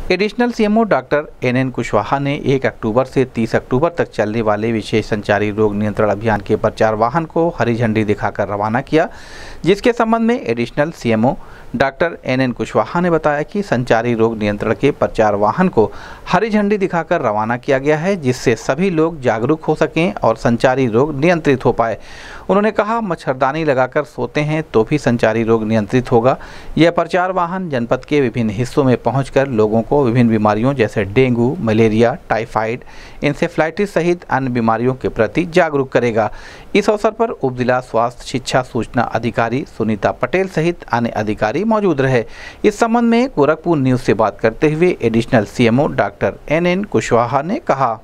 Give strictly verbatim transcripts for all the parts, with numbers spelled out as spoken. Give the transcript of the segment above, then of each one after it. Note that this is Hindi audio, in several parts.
Additional CMO doctor N N Kushwaha ने एक अक्टूबर से तीस अक्टूबर तक चलने वाले विशेष संचारी रोग नियंत्रण अभियान के प्रचार वाहन को हरी झंडी दिखाकर रवाना किया, जिसके संबंध में additional CMO doctor N N Kushwaha ने बताया कि संचारी रोग नियंत्रण के प्रचार वाहन को हरी झंडी दिखाकर रवाना किया गया है, जिससे सभी लोग जागरूक हो सकें और संचारी रोग नियंत्रित हो पाए। उन्होंने कहा, मच्छरदानी लगाकर सोते हैं तो भी संचारी रोग नियंत्रित होगा। यह प्रचार वाहन जनपद के विभिन्न हिस्सों में पहुंचकर लोगों को विभिन्न बीमारियों जैसे डेंगू, मलेरिया, टाइफाइड, इंसेफ्लाइटिस सहित अन्य बीमारियों के प्रति जागरूक करेगा। इस अवसर पर उप जिला स्वास्थ्य शिक्षा सूचना अधिकारी सुनीता पटेल सहित अन्य अधिकारी मौजूद रहे। इस संबंध में गोरखपुर न्यूज से बात करते हुए additional CMO doctor N N Kushwaha ने कहा,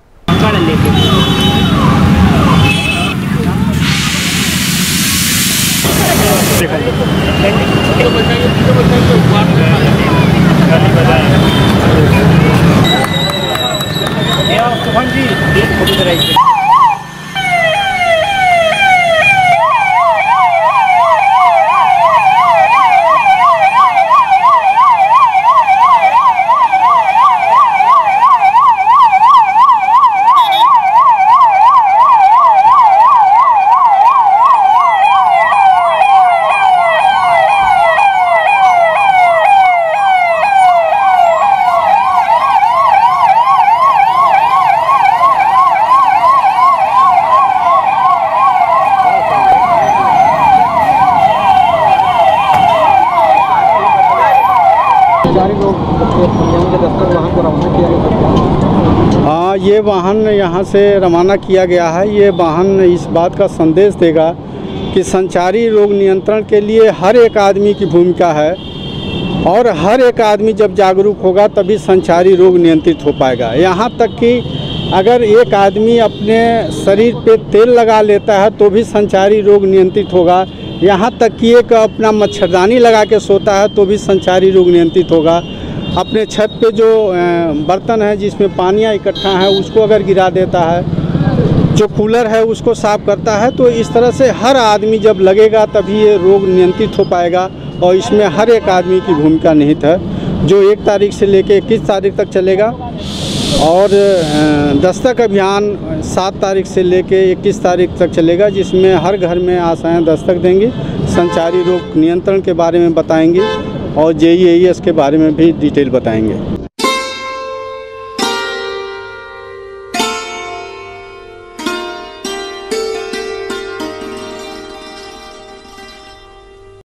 हाँ, ये वाहन यहाँ से रवाना किया गया है। ये वाहन इस बात का संदेश देगा कि संचारी रोग नियंत्रण के लिए हर एक आदमी की भूमिका है और हर एक आदमी जब जागरूक होगा तभी संचारी रोग नियंत्रित हो पाएगा। यहाँ तक कि अगर एक आदमी अपने शरीर पे तेल लगा लेता है तो भी संचारी रोग नियंत्रित होगा। यहाँ तक कि एक अपना मच्छरदानी लगा के सोता है तो भी संचारी रोग नियंत्रित होगा। अपने छत पे जो बर्तन है जिसमें पानियाँ इकट्ठा है उसको अगर गिरा देता है, जो कूलर है उसको साफ़ करता है, तो इस तरह से हर आदमी जब लगेगा तभी ये रोग नियंत्रित हो पाएगा। और इसमें हर एक आदमी की भूमिका निहित है, जो एक तारीख से लेके इक्कीस तारीख तक चलेगा। और दस्तक अभियान सात तारीख से लेके इक्कीस तारीख तक चलेगा, जिसमें हर घर में आशाएं दस्तक देंगी, संचारी रोग नियंत्रण के बारे में बताएंगी और जे ई ए एस के बारे में भी डिटेल बताएंगे।